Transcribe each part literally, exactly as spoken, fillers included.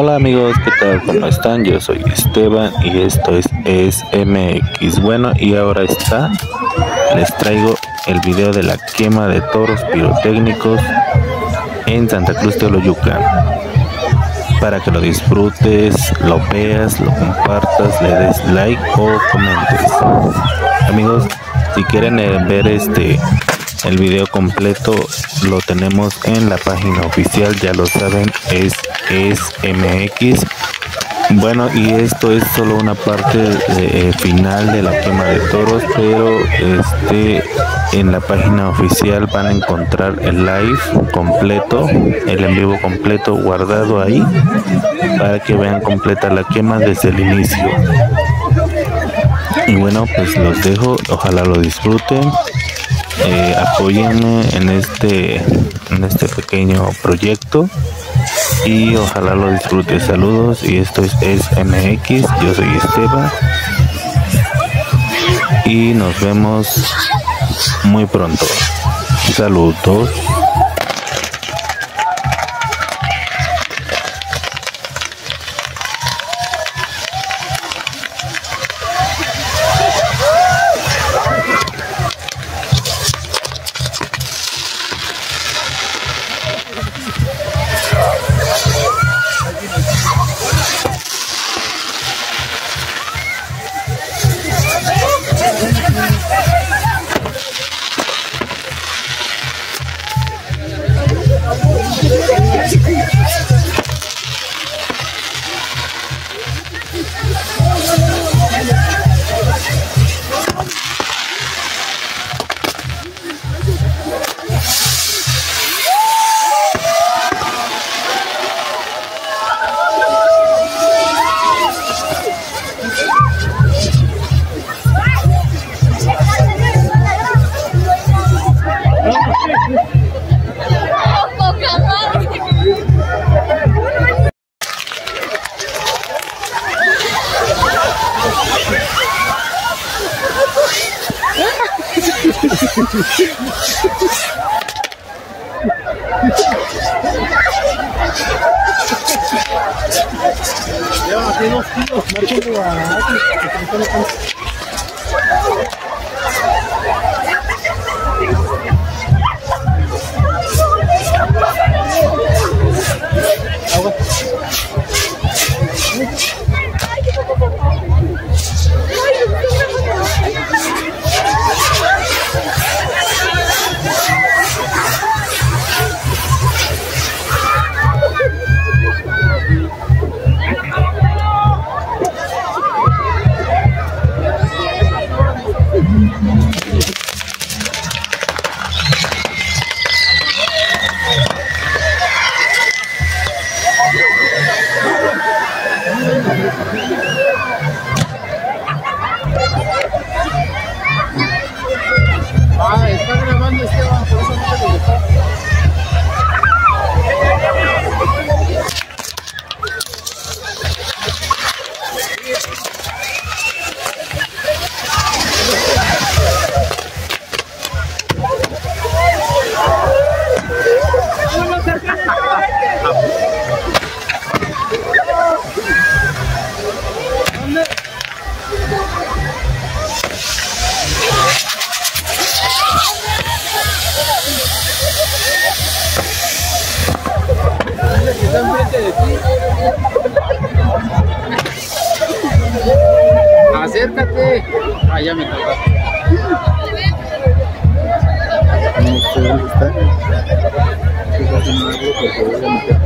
Hola amigos, ¿qué tal? ¿Cómo están? Yo soy Esteban y esto es, es M X. Bueno, y ahora está, les traigo el video de la quema de toros pirotécnicos en Santa Cruz Teoloyucan. Para que lo disfrutes, lo veas, lo compartas, le des like o comentes. Amigos, si quieren eh, ver este el video completo, lo tenemos en la página oficial, ya lo saben, es, es M X. Bueno, y esto es solo una parte de, eh, final de la quema de toros, pero este en la página oficial van a encontrar el live completo, el en vivo completo guardado ahí, para que vean completa la quema desde el inicio. Y bueno, pues los dejo, ojalá lo disfruten. Eh, apóyenme en este en este pequeño proyecto y ojalá lo disfruten. Saludos, y esto es, es M X. Yo soy Esteban y nos vemos muy pronto. Saludos. Ah, está grabando Esteban, por eso no te lo está. Está enfrente de ti. Acércate. Ah, ya me toca. No sé dónde está. Está haciendo algo porque voy a meter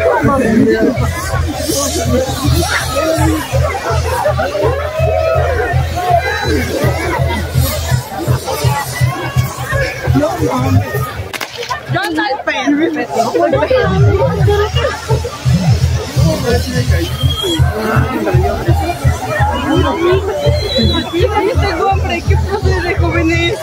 Yo soy perro. Tengo hambre, ¿qué procede, jóvenes?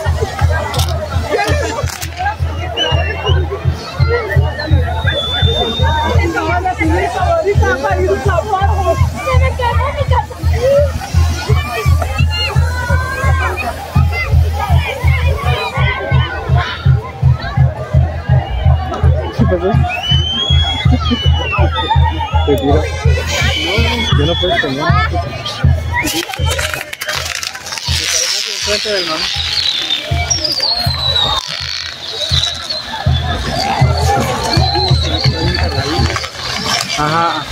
¿Qué pasó? Te tira. No, yo no puedo tener. Enfrente del mamá. Ajá.